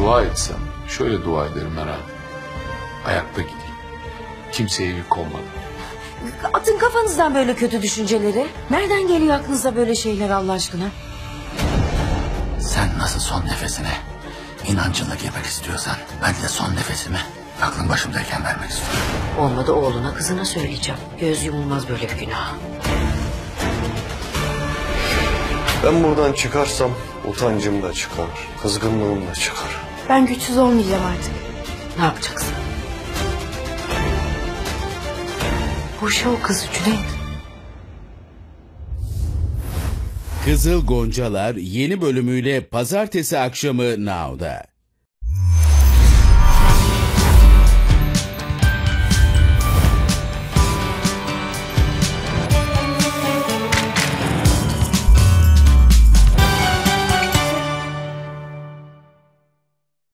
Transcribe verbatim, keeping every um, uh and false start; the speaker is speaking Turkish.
dua etsem, şöyle dua ederim herhalde. Ayakta gideyim. Kimseye yük olmadan. Atın kafanızdan böyle kötü düşünceleri. Nereden geliyor aklınıza böyle şeyler Allah aşkına? Sen nasıl son nefesine inancınla girmek istiyorsan, ben de son nefesimi aklım başımdayken vermek istiyorum. Olmadı oğluna kızına söyleyeceğim. Göz yumulmaz böyle bir günah. Ben buradan çıkarsam utancım da çıkar, kızgınlığım da çıkar. Ben güçsüz olmayacağım artık. Ne yapacaksın? Boşa o kızı Cüneyt. Kızıl Goncalar yeni bölümüyle pazartesi akşamı Now'da.